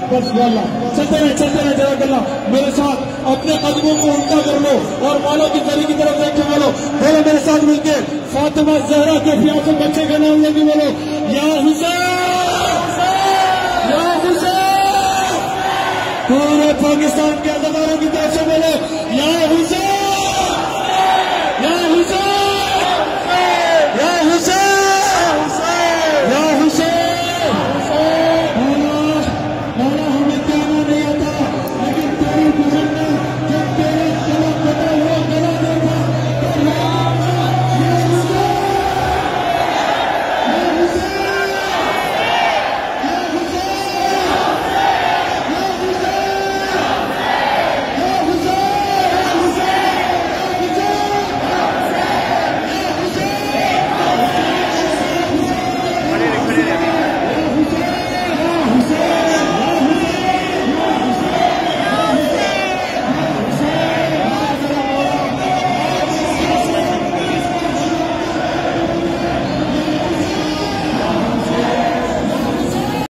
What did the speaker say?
बस वाला चलते रहे जज़ाकल्लाह। मेरे साथ अपने कदमों को उल्टा कर लो और मालो की गली की तरफ देख के बोलो मेरे साथ मिलके फातिमा ज़हरा के फियांसे बच्चे का नाम लेके बोलो या हुसैन या हुसैन। पूरे पाकिस्तान के अदाकारों की तरफ से बोलो या हुसैन।